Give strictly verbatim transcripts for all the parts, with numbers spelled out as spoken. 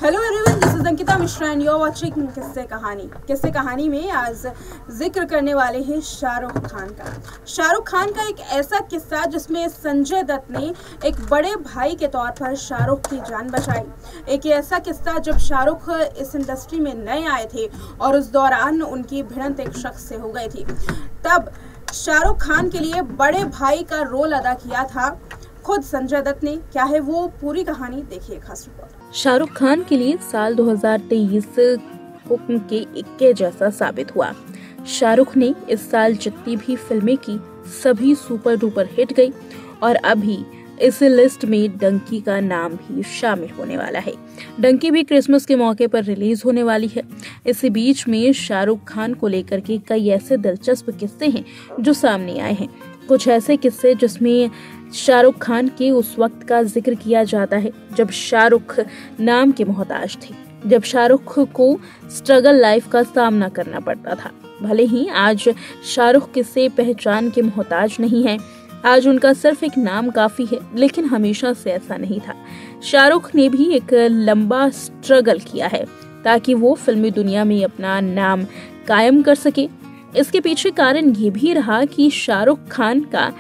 Hello everyone, this is Ankita Mishra and you are watching Kisse Kahani. किस्से कहानी में आज जिक्र करने वाले हैं शाहरुख खान का। शाहरुख खान का एक ऐसा किस्सा जिसमें संजय दत्त ने एक बड़े भाई के तौर पर शाहरुख की जान बचाई। एक ऐसा किस्सा जब शाहरुख इस इंडस्ट्री में नए आए थे और उस दौरान उनकी भिड़ंत एक शख्स से हो गई थी। तब शाहरुख खान के लिए बड़े भाई का रोल अदा किया था खुद संजय दत्त ने। क्या है वो पूरी कहानी, देखिए खास रिपोर्ट। शाहरुख खान के लिए साल दो हज़ार तेईस हुक्म के इक्के जैसा साबित हुआ। शाहरुख ने इस साल जितनी भी फिल्में की सभी सुपर डुपर हिट गई और अभी इस लिस्ट में डंकी का नाम भी शामिल होने वाला है। डंकी भी क्रिसमस के मौके पर रिलीज होने वाली है। इसी बीच में शाहरुख खान को लेकर के कई ऐसे दिलचस्प किस्से हैं जो सामने आए हैं। कुछ ऐसे किस्से जिसमें शाहरुख खान के उस वक्त का जिक्र किया जाता है जब शाहरुख नाम के मोहताज थे, जब शाहरुख को स्ट्रगल लाइफ का सामना करना पड़ता था। भले ही आज शाहरुख किसी पहचान के मोहताज नहीं है, आज उनका सिर्फ एक नाम काफी है, लेकिन हमेशा से ऐसा नहीं था। शाहरुख ने भी एक लंबा स्ट्रगल किया है ताकि वो फिल्मी दुनिया में अपना नाम कायम कर सके। इसके पीछे कारण ये भी रहा कि शाहरुख खान का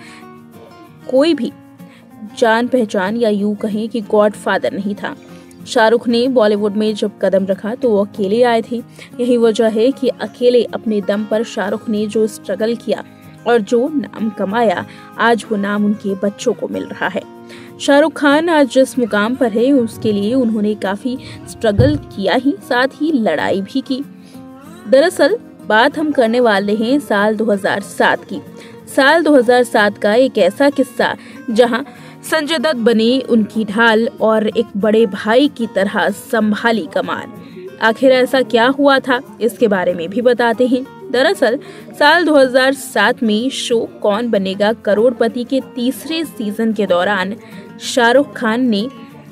कोई भी जान पहचान या यूं कहें कि गॉडफादर नहीं था। शाहरुख ने बॉलीवुड में जब कदम रखा तो वो अकेले आए थे। यही वजह है कि अकेले अपने दम पर शाहरुख ने जो स्ट्रगल किया और जो नाम कमाया, आज वो नाम उनके बच्चों को मिल रहा है। शाहरुख खान आज जिस मुकाम पर है उसके लिए उन्होंने काफी स्ट्रगल किया ही, साथ ही लड़ाई भी की। दरअसल बात हम करने वाले हैं साल दो हज़ार सात की। साल दो हज़ार सात का एक ऐसा किस्सा जहां संजय दत्त बने उनकी ढाल और एक बड़े भाई की तरह संभाली कमान। आखिर ऐसा क्या हुआ था, इसके बारे में भी बताते हैं। दरअसल साल दो हज़ार सात में शो कौन बनेगा करोड़पति के तीसरे सीजन के दौरान शाहरुख खान ने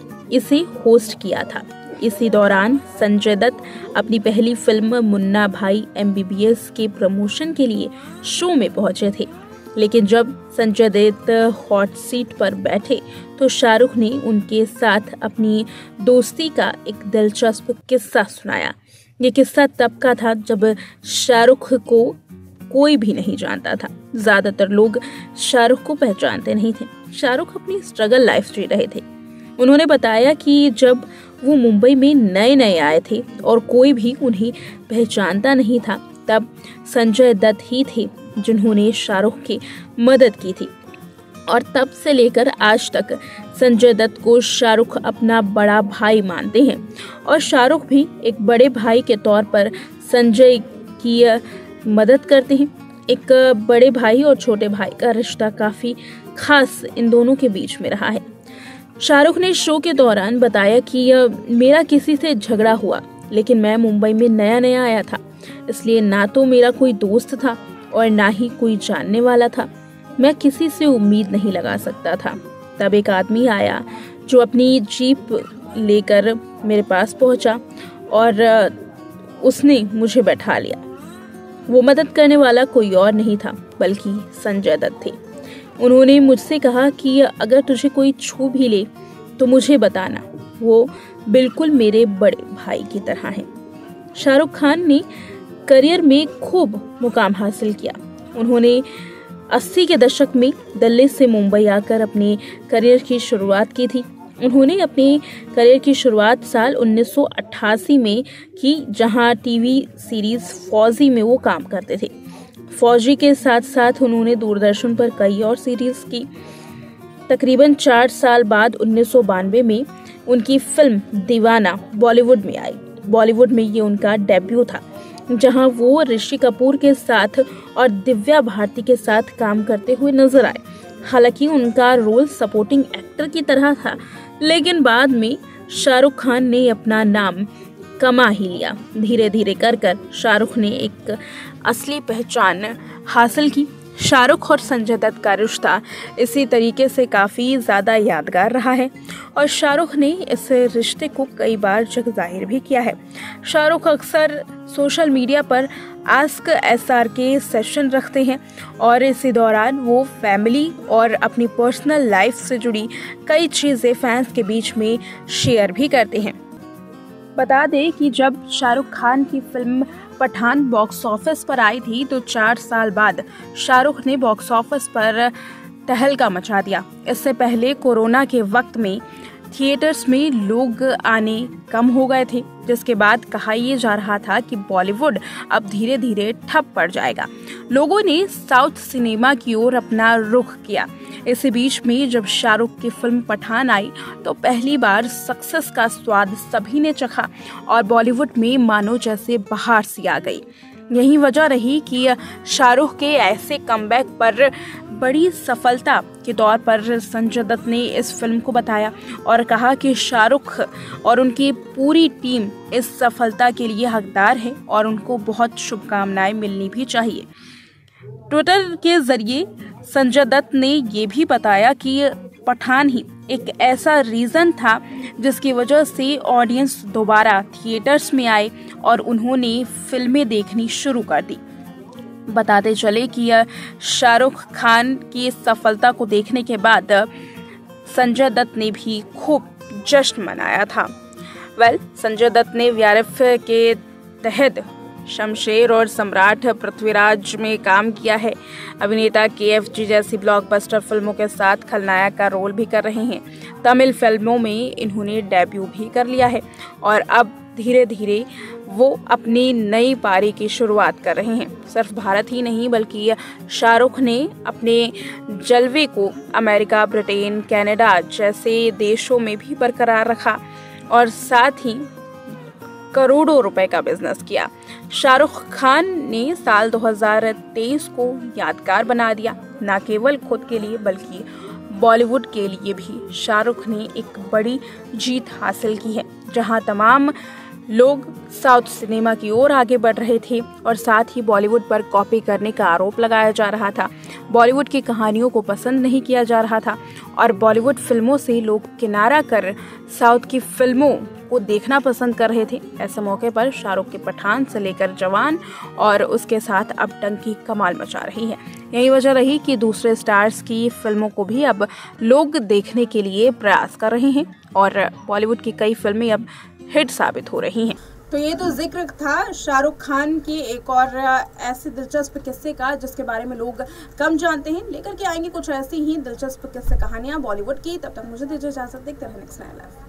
इसे होस्ट किया था। इसी दौरान संजय दत्त अपनी पहली film Munna Bhai M B B S के प्रमोशन के लिए शो में पहुंचे थे। लेकिन जब संजय दत्त हॉट सीट पर बैठे तो शाहरुख ने उनके साथ अपनी दोस्ती का एक दिलचस्प किस्सा सुनाया। ये किस्सा तब का था जब शाहरुख को कोई भी नहीं जानता था। ज्यादातर लोग शाहरुख को पहचानते नहीं थे। शाहरुख अपनी स्ट्रगल लाइफ जी रहे थे। उन्होंने बताया कि जब वो मुंबई में नए नए आए थे और कोई भी उन्हें पहचानता नहीं था, तब संजय दत्त ही थे जिन्होंने शाहरुख की मदद की थी। और तब से लेकर आज तक संजय दत्त को शाहरुख अपना बड़ा भाई मानते हैं और शाहरुख भी एक बड़े भाई के तौर पर संजय की मदद करते हैं। एक बड़े भाई और छोटे भाई का रिश्ता काफी खास इन दोनों के बीच में रहा है। शाहरुख ने शो के दौरान बताया कि मेरा किसी से झगड़ा हुआ, लेकिन मैं मुंबई में नया नया आया था, इसलिए ना तो मेरा कोई दोस्त था और ना ही कोई जानने वाला था। मैं किसी से उम्मीद नहीं लगा सकता था। तब एक आदमी आया जो अपनी जीप लेकर मेरे पास पहुंचा और उसने मुझे बैठा लिया। वो मदद करने वाला कोई और नहीं था बल्कि संजय दत्त थे। उन्होंने मुझसे कहा कि अगर तुझे कोई छू भी ले तो मुझे बताना, वो बिल्कुल मेरे बड़े भाई की तरह है। शाहरुख खान ने करियर में खूब मुकाम हासिल किया। उन्होंने अस्सी के दशक में दिल्ली से मुंबई आकर अपने करियर की शुरुआत की थी। उन्होंने अपने करियर की शुरुआत साल उन्नीस सौ अट्ठासी में की, जहां टीवी सीरीज फौजी में वो काम करते थे। फौजी के साथ साथ उन्होंने दूरदर्शन पर कई और सीरीज की। तकरीबन चार साल बाद उन्नीस सौ बानवे में उनकी फिल्म दीवाना बॉलीवुड में आई। बॉलीवुड में ये उनका डेब्यू था, जहां वो ऋषि कपूर के साथ और दिव्या भारती के साथ काम करते हुए नजर आए। हालांकि उनका रोल सपोर्टिंग एक्टर की तरह था, लेकिन बाद में शाहरुख खान ने अपना नाम कमा ही लिया। धीरे धीरे कर कर शाहरुख ने एक असली पहचान हासिल की। शाहरुख और संजय दत्त का रिश्ता इसी तरीके से काफ़ी ज़्यादा यादगार रहा है और शाहरुख ने इस रिश्ते को कई बार जग जाहिर भी किया है। शाहरुख अक्सर सोशल मीडिया पर ask S R K session रखते हैं और इसी दौरान वो फैमिली और अपनी पर्सनल लाइफ से जुड़ी कई चीज़ें फैंस के बीच में शेयर भी करते हैं। बता दें कि जब शाहरुख खान की फिल्म पठान बॉक्स ऑफिस पर आई थी तो चार साल बाद शाहरुख ने बॉक्स ऑफिस पर तहलका मचा दिया। इससे पहले कोरोना के वक्त में थिएटर्स में लोग आने कम हो गए थे, जिसके बाद कहा यह जा रहा था कि बॉलीवुड अब धीरे धीरे ठप पड़ जाएगा। लोगों ने साउथ सिनेमा की ओर अपना रुख किया। इसी बीच में जब शाहरुख की फिल्म पठान आई तो पहली बार सक्सेस का स्वाद सभी ने चखा और बॉलीवुड में मानो जैसे बहार सी आ गई। यही वजह रही कि शाहरुख के ऐसे कमबैक पर बड़ी सफलता के तौर पर संजय दत्त ने इस फिल्म को बताया और कहा कि शाहरुख और उनकी पूरी टीम इस सफलता के लिए हकदार है और उनको बहुत शुभकामनाएं मिलनी भी चाहिए। ट्विटर के जरिए संजय दत्त ने ये भी बताया कि पठान ही एक ऐसा रीजन था जिसकी वजह से ऑडियंस दोबारा थिएटर्स में आए और उन्होंने फिल्में देखनी शुरू कर दी। बताते चले कि शाहरुख खान की सफलता को देखने के बाद संजय दत्त ने भी खूब जश्न मनाया था। वेल well, संजय दत्त ने वीआरएफ के तहत शमशेर और सम्राट पृथ्वीराज में काम किया है। अभिनेता केएफजी जैसी ब्लॉकबस्टर फिल्मों के साथ खलनायक का रोल भी कर रहे हैं। तमिल फिल्मों में इन्होंने डेब्यू भी कर लिया है और अब धीरे धीरे वो अपनी नई पारी की शुरुआत कर रहे हैं। सिर्फ भारत ही नहीं बल्कि शाहरुख ने अपने जलवे को अमेरिका, ब्रिटेन, कनाडा जैसे देशों में भी बरकरार रखा और साथ ही करोड़ों रुपए का बिजनेस किया। शाहरुख खान ने साल दो हज़ार तेईस को यादगार बना दिया, न केवल खुद के लिए बल्कि बॉलीवुड के लिए भी। शाहरुख ने एक बड़ी जीत हासिल की है, जहां तमाम लोग साउथ सिनेमा की ओर आगे बढ़ रहे थे और साथ ही बॉलीवुड पर कॉपी करने का आरोप लगाया जा रहा था। बॉलीवुड की कहानियों को पसंद नहीं किया जा रहा था और बॉलीवुड फिल्मों से लोग किनारा कर साउथ की फिल्मों को देखना पसंद कर रहे थे। ऐसे मौके पर शाहरुख के पठान से लेकर जवान और उसके साथ अब डंकी कमाल मचा रही है। यही वजह रही कि दूसरे स्टार्स की फिल्मों को भी अब लोग देखने के लिए प्रयास कर रहे हैं और बॉलीवुड की कई फिल्में अब हिट साबित हो रही हैं। तो ये तो जिक्र था शाहरुख खान के एक और ऐसे दिलचस्प किस्से का जिसके बारे में लोग कम जानते हैं। लेकर के आएंगे कुछ ऐसी ही दिलचस्प किस्से कहानियां बॉलीवुड की। तब तक मुझे दीजिए इजाजत। देखते रहें नेक्स्ट नाइन लाइव।